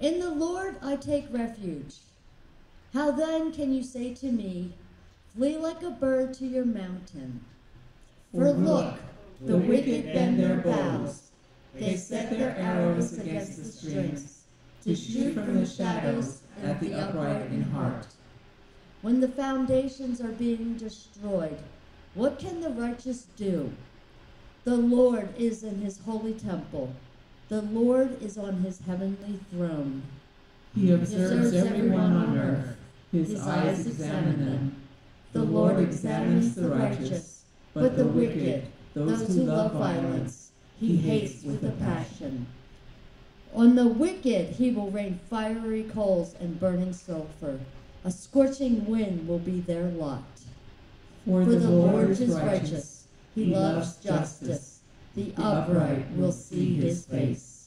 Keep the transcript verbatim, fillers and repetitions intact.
In the Lord I take refuge. How then can you say to me, flee like a bird to your mountain? For look, the wicked bend their bows. They set their arrows against the strings, to shoot from the shadows at the upright in heart. When the foundations are being destroyed, what can the righteous do? The Lord is in his holy temple. The Lord is on his heavenly throne. He observes everyone on earth. His eyes examine them. The Lord examines the righteous, but the wicked, those who love violence, he hates with a passion. On the wicked he will rain fiery coals and burning sulfur. A scorching wind will be their lot. For, For the, the Lord, Lord is is righteous. righteous. He loves justice. The upright will see his face.